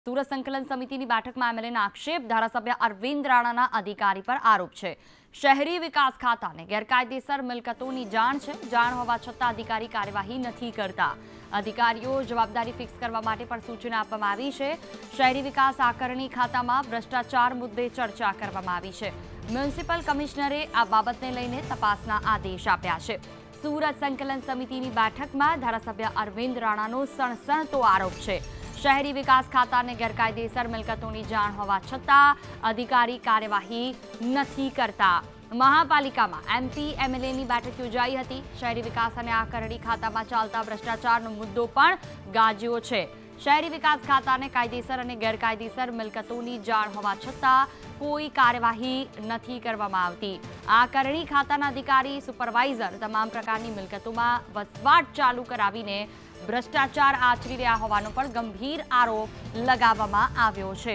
સુરત સંકલન સમિતિની બેઠકમાં એમએલએના આક્ષેપ, ધારાસભ્ય અરવિંદ રાણાના અધિકારી પર આરોપ છે। શહેરી વિકાસ ખાતાને ગેરકાયદેસર મિલકતોની જાણ છે, જાણ હોવા છતાં અધિકારી કાર્યવાહી નથી કરતા। અધિકારીઓ જવાબદારી ફિક્સ કરવા માટે પણ સૂચના આપવામાં આવી છે। શહેરી વિકાસ આકારણી ખાતામાં ભ્રષ્ટાચાર મુદ્દે ચર્ચા કરવામાં આવી છે। મ્યુનિસિપલ કમિશનરે આ બાબતને લઈને તપાસના આદેશ આપ્યા છે। સુરત સંકલન સમિતિની બેઠકમાં ધારાસભ્ય અરવિંદ રાણાનો સણસણતો આરોપ છે। શહેરી વિકાસ ખાતાને ગેરકાયદેસર મિલકતોની જાણ હોવા છતાં અધિકારી કાર્યવાહી નથી કરતા। મહાપાલિકામાં એમપી એમએલએની બેઠક યોજાઈ હતી। શહેરી વિકાસ અને આકારણી ખાતામાં ચાલતા ભ્રષ્ટાચારનો મુદ્દો પણ ગાજ્યો છે। શહેરી વિકાસ ખાતાને કાયદેસર અને ગેરકાયદેસર મિલકતોની જાણ હોવા છતાં કોઈ કાર્યવાહી નથી કરવામાં આવતી। આકારણી ખાતાના અધિકારી સુપરવાઇઝર તમામ પ્રકારની મિલકતોમાં વસવાટ ચાલુ કરાવીને ભ્રષ્ટાચાર આચરી રહ્યા હોવાનો પણ ગંભીર આરોપ લગાવવામાં આવ્યો છે।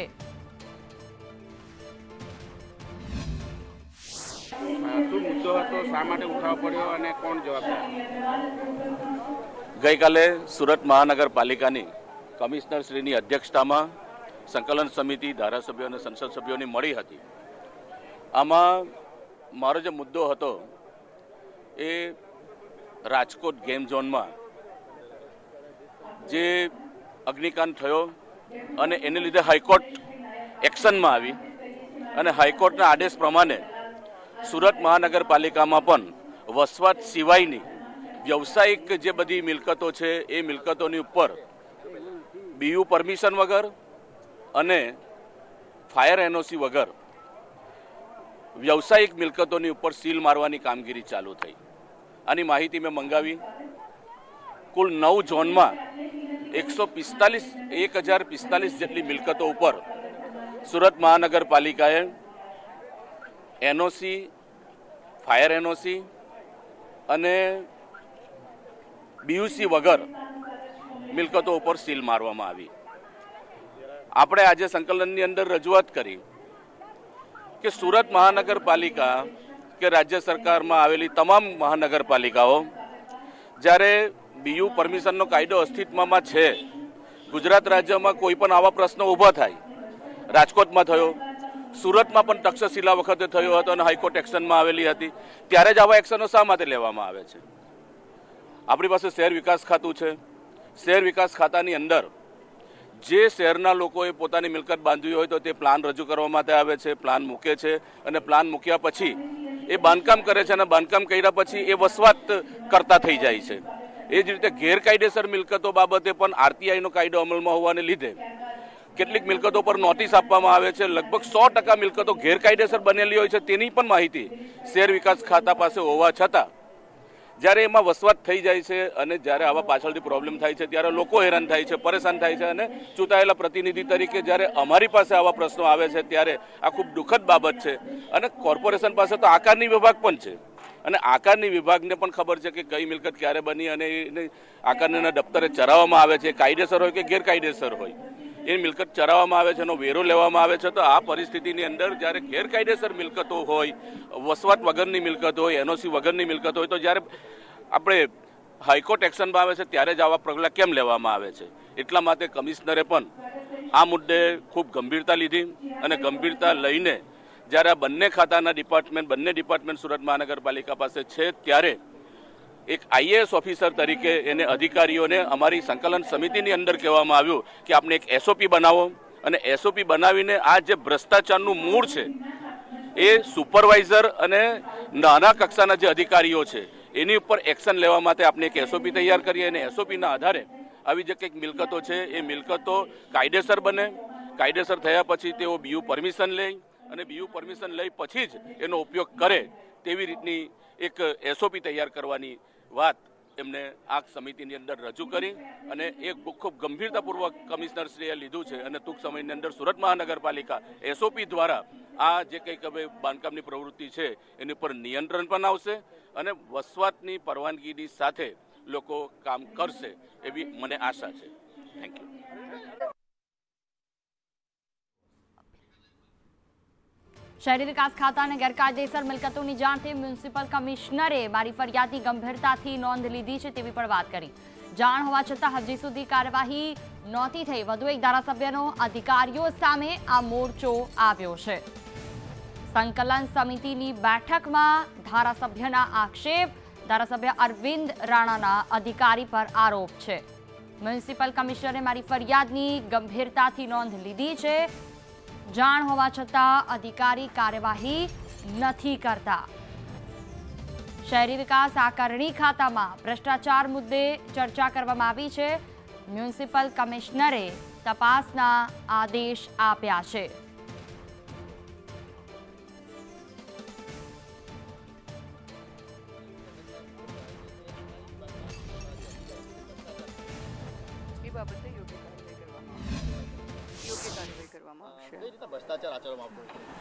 ગઈકાલે સુરત મહાનગરપાલિકાની કમિશનર શ્રીની અધ્યક્ષતામાં સંકલન સમિતિ ધારાસભ્યો અને સંસદ સભ્યોની મળી હતી। આમાં મારો જે મુદ્દો હતો એ રાજકોટ ગેમ ઝોનમાં જે અગ્નિકાંડ થયો અને એને લીધે હાઈકોર્ટ એક્શનમાં આવી અને હાઈકોર્ટના આદેશ પ્રમાણે સુરત મહાનગરપાલિકામાં પણ વસવાટ સિવાયની વ્યવસાયિક જે બધી મિલકતો છે એ મિલકતોની ઉપર બીયુ પરમિશન વગર અને ફાયર એનઓસી વગર વ્યવસાયિક મિલકતોની ઉપર સીલ મારવાની કામગીરી ચાલુ થઈ। આની માહિતી મેં મંગાવી। કુલ 9 ઝોનમાં 1045 જેટલી મિલકતો ઉપર સુરત મહાનગરપાલિકાએ એનઓસી, ફાયર એનઓસી અને બીયુસી વગર મિલકતો ઉપર સીલ મારવામાં આવી। આપણે આજે સંકલનની અંદર રજૂઆત કરી કે સુરત મહાનગરપાલિકા કે રાજ્ય સરકારમાં આવેલી તમામ મહાનગરપાલિકાઓ જ્યારે બીયુ પરમિશનનો કાયદો અસ્તિત્વમાં છે, ગુજરાત રાજ્યમાં કોઈ પણ આવા પ્રશ્નો ઊભા થાય, રાજકોટમાં થયો, સુરતમાં પણ તક્ષશિલા વખતે થયો હતો અને હાઈકોર્ટ એક્શનમાં આવેલી હતી, ત્યારે જ આવા એક્શનો શા માટે લેવામાં આવે છે? આપણી પાસે શહેર વિકાસ ખાતું છે। શહેર વિકાસ ખાતાની અંદર જે શહેરના લોકોએ પોતાની મિલકત બાંધવી હોય તો તે પ્લાન રજૂ કરવા માટે આવે છે, પ્લાન મૂકે છે અને પ્લાન મૂક્યા પછી એ બાંધકામ કરે છે અને બાંધકામ કર્યા પછી એ વસવાટ કરતા થઈ જાય છે। એ જ રીતે ગેરકાયદેસર મિલકતો બાબતે પણ આરટીઆઈનો કાયદો અમલમાં હોવાને લીધે કેટલીક મિલકતો પર નોટિસ આપવામાં આવે છે। લગભગ 100% મિલકતો ગેરકાયદેસર બનેલી હોય છે તેની પણ માહિતી શહેર વિકાસ ખાતા પાસે હોવા છતાં જ્યારે એમાં વસવાટ થઈ જાય છે અને જ્યારે આવા પાછળથી પ્રોબ્લેમ થાય છે ત્યારે લોકો હેરાન થાય છે, પરેશાન થાય છે અને ચૂંટાયેલા પ્રતિનિધિ તરીકે જ્યારે અમારી પાસે આવા પ્રશ્નો આવે છે ત્યારે આ ખૂબ દુઃખદ બાબત છે। અને કોર્પોરેશન પાસે તો આકારની વિભાગ પણ છે અને આકારની વિભાગને પણ ખબર છે કે કઈ મિલકત ક્યારે બની અને એને આકારના દફતરે ચરાવવામાં આવે છે, કાયદેસર હોય કે ગેરકાયદેસર હોય એ મિલકત ચરાવવામાં આવે છે, એનો વેરો લેવામાં આવે છે। તો આ પરિસ્થિતિની અંદર જ્યારે ગેરકાયદેસર મિલકતો હોય, વસવાટ વગરની મિલકત હોય, એનઓસી વગરની મિલકત હોય તો જ્યારે આપણે હાઈકોર્ટ એક્શનમાં આવે છે ત્યારે જ આવા પગલાં કેમ લેવામાં આવે છે? એટલા માટે કમિશનરે પણ આ મુદ્દે ખૂબ ગંભીરતા લીધી અને ગંભીરતા લઈને જ્યારે આ બંને ખાતાના બંને ડિપાર્ટમેન્ટ સુરત મહાનગરપાલિકા પાસે છે ત્યારે એક આઈએએસ ઓફિસર તરીકે એને અધિકારીઓને અમારી સંકલન સમિતિની અંદર કહેવામાં આવ્યું કે આપણે એક એસઓપી બનાવો અને એસઓપી બનાવીને આ જે ભ્રષ્ટાચારનું મૂળ છે એ સુપરવાઇઝર અને નાના કક્ષાના જે અધિકારીઓ છે એની ઉપર એક્શન લેવા માટે આપણે એક એસઓપી તૈયાર કરીએ અને એસઓપીના આધારે આવી જે કંઈક મિલકતો છે એ મિલકતો કાયદેસર બને, કાયદેસર થયા પછી તેઓ બીયુ પરમિશન લે અને બીયુ પરમિશન લઈ પછી જ એનો ઉપયોગ કરે તેવી રીતની એક એસઓપી તૈયાર કરવાની વાત એમને આ સમિતિની અંદર રજૂ કરી અને એક ખૂબ ગંભીરતાપૂર્વક કમિશનરશ્રીએ લીધું છે અને ટૂંક સમયની અંદર સુરત મહાનગરપાલિકા એસઓપી દ્વારા આ જે કંઈક હવે બાંધકામની પ્રવૃત્તિ છે એની પર નિયંત્રણ પણ આવશે અને વસવાટની પરવાનગીની સાથે લોકો કામ કરશે એવી મને આશા છે। Thank you. શહેરી વિકાસ ખાતાને ગેરકાયદેસર મિલકતોની જાણથી મ્યુનિસિપલ કમિશનરે મારી ફરિયાદની ગંભીરતાથી નોંધ લીધી છે તેવી પણ વાત કરી। જાણ હોવા છતાં હજી સુધી કાર્યવાહી નહોતી થઈ, વધુ એક ધારાસભ્યનો અધિકારીઓ સામે આ મોરચો આવ્યો છે. સંકલન સમિતિની બેઠકમાં ધારાસભ્યના આક્ષેપ, ધારાસભ્ય અરવિંદ રાણાના અધિકારી પર આરોપ છે. મ્યુનિસિપલ કમિશનરે મારી ફરિયાદની ગંભીરતાથી નોંધ લીધી છે. જાણ હોવા છતાં અધિકારી કાર્યવાહી નથી કરતા. શહેરી વિકાસ આકારણી ખાતામાં ભ્રષ્ટાચાર મુદ્દે ચર્ચા કરવામાં આવી છે. મ્યુનિસિપલ કમિશનરે તપાસના આદેશ આપ્યા છે. બાબતે યોગ્ય કાર્યવાહી કરવામાં આવશે. કઈ રીતે ભ્રષ્ટાચાર આચરવામાં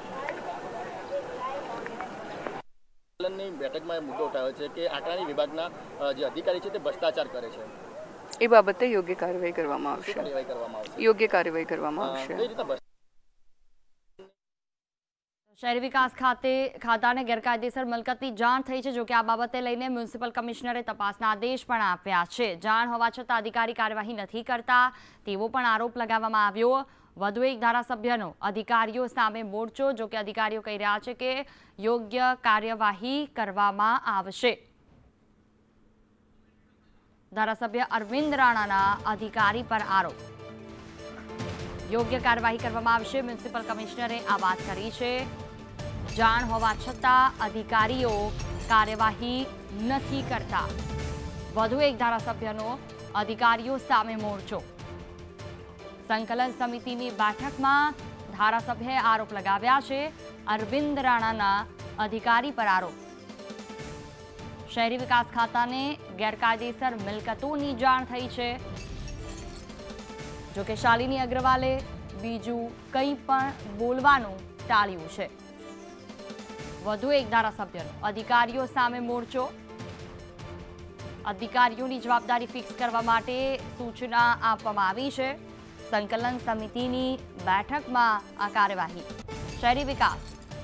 આવતો ની બેઠકમાં મુદ્દો ઉઠાવ્યો છે કે આંકડાની વિભાગના જે અધિકારી છે તે ભ્રષ્ટાચાર કરે છે. એ બાબતે યોગ્ય કાર્યવાહી કરવામાં આવશે. યોગ્ય કાર્યવાહી કરવામાં આવશે. કઈ રીતે શહેરી વિકાસ ખાતાને ગેરકાયદેસર મિલકતની જાણ થઈ છે. જો કે આ બાબતે લઈને મ્યુનિસિપલ કમિશનરે તપાસના આદેશ પણ આપ્યા છે. જાણ હોવા છતાં અધિકારી કાર્યવાહી નથી કરતા તેવો પણ આરોપ લગાવવામાં આવ્યો. વધુ એક ધારાસભ્યનો અધિકારીઓ સામે મોરચો. જો કે અધિકારીઓ કહી રહ્યા છે કે યોગ્ય કાર્યવાહી કરવામાં આવશે. ધારાસભ્ય અરવિંદ રાણાના અધિકારી પર આરોપ. યોગ્ય કાર્યવાહી કરવામાં આવશે. મ્યુનિસિપલ કમિશનરે આ વાત કરી છે. જાણ હોવા છતાં અધિકારીઓ કાર્યવાહી નથી કરતા. વધુ એક ધારાસભ્યનો અધિકારીઓ સામે મોરચો. સંકલન સમિતિની બેઠકમાં ધારાસભ્યએ આરોપ લગાવ્યા છે. અરવિંદ રાણાના અધિકારી પર આરોપ. શહેરી વિકાસ ખાતાને ગેરકાયદેસર મિલકતોની જાણ થઈ છે. જો કે શાલિની અગ્રવાલે બીજું કંઈ પણ બોલવાનું ટાળ્યું છે. વધુ એક ધારાસભ્યનો અધિકારીઓ સામે મોરચો. અધિકારીઓની જવાબદારી ફિક્સ કરવા માટે સૂચના આપવામાં આવી છે. સંકલન સમિતિની બેઠકમાં આ કાર્યવાહી. શહેરી વિકાસ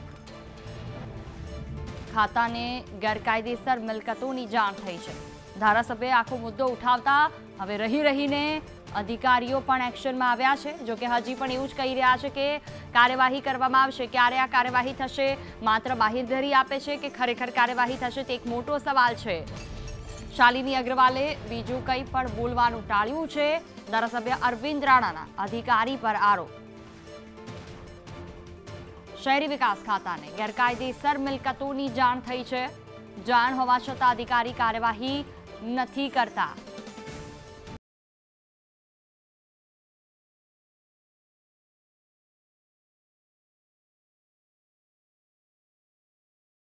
ખાતાને ગેરકાયદેસર મિલકતોની જાણ થઈ છે. ધારાસભ્યએ આખો મુદ્દો ઉઠાવતા હવે રહીને અધિકારીઓ પણ એક્શનમાં આવ્યા છે. જો કે હજી પણ એવું જ કહી રહ્યા છે કે કાર્યવાહી કરવામાં આવશે. ક્યારે આ કાર્યવાહી થશે? માત્ર બાહેંધરી આપે છે કે ખરેખર કાર્યવાહી થશે તે એક મોટો સવાલ છે. શાલિની અગ્રવાલે બીજું કંઈ પણ બોલવાનું ટાળ્યું છે. ધારાસભ્ય અરવિંદ રાણાના અધિકારી પર આરોપ. શહેરી વિકાસ ખાતાને ગેરકાયદેસર મિલકતોની જાણ થઈ છે. જાણ હોવા છતાં અધિકારી કાર્યવાહી નથી કરતા.